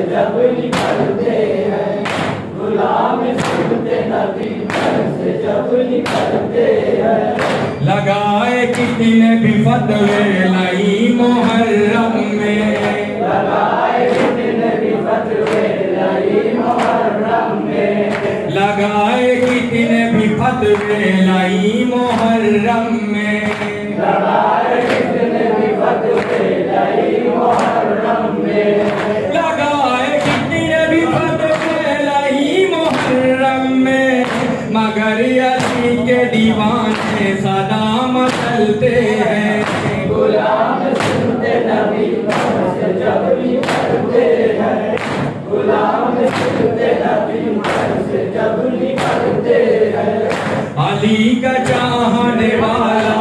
जब निकलते हैं, गुलाम सुनते नबी घर से जब निकलते हैं। लगाए कितने भी फतवे लाई मुहर्रम में, लगाए कितने भी फतवे लाई मुहर्रम में, लगाए कितने भी फतवे लाई मुहर्रम में, लगाए कितने भी फतवे लाई मुहर्रम में, लगाए कितने भी फतवे लाई मुहर्रम में। मगर अली के दीवाने सदा मचलते हैं, गुलाम सुनते नबी घर से जब निकलते हैं, गुलाम सुनते नबी घर से जब निकलते हैं। अली का चाहने वाला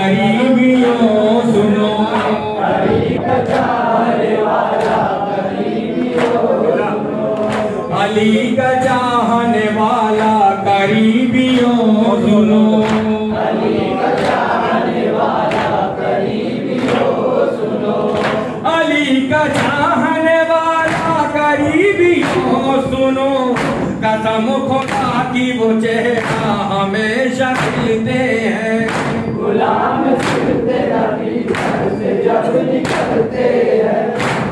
करीबियों सुनो, अली का चाहने वाला करीबियों सुनो, अली का चाहने वाला करीबियों सुनो, अली का चाहने वाला करीबियों सुनो, अली का चाहने वाला करीबियों सुनो। कसम खुदा की वो चेहरा हमेशा खिलते हैं, गुलाम सुनते नबी घर से जब निकलते हैं,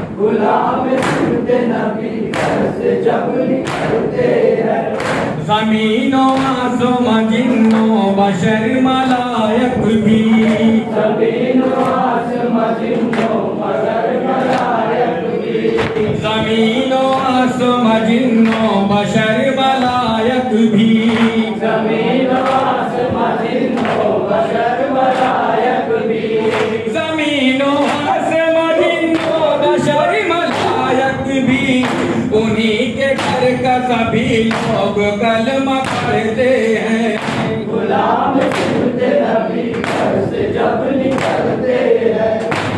गुलाम सुनते नबी घर से जब निकलते हैं। ज़मीनों आसमां जिन्नों बशर मलायक भी, ज़मीनों आसमां जिन्नों बशर मलायक भी, ज़मीनों आसमां जिन्नों बशर मलायक भी, ज़मीनों आसमां जिन्नों बशर मलायक भी, ज़मीनों आसमां जिन्नों बशर मलायक भी। उन्हीं के घर का सभी लोग कलमा पढ़ते हैं, गुलाम सुनते नबी घर से जब निकलते हैं,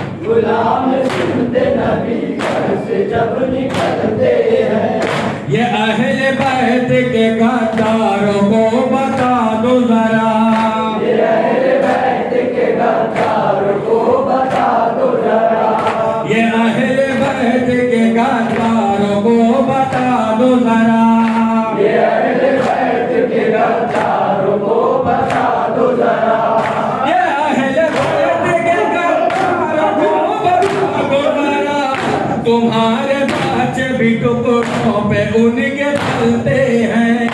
गुलाम सुनते नबी घर से जब निकलते हैं। ये अहले बैत के गद्दारों को बता दो जरा, ये अहले बैत के गद्दारों को बता दो जरा, ये अहले बैत के गद्दारों को बता दो जरा, ये अहले बैत के गद्दारों को बता दो जरा, ये अहले बैत के गद्दारों को बता दो जरा। तुम्हारे बच्चे भी टुकड़ों पे उनके पलते हैं,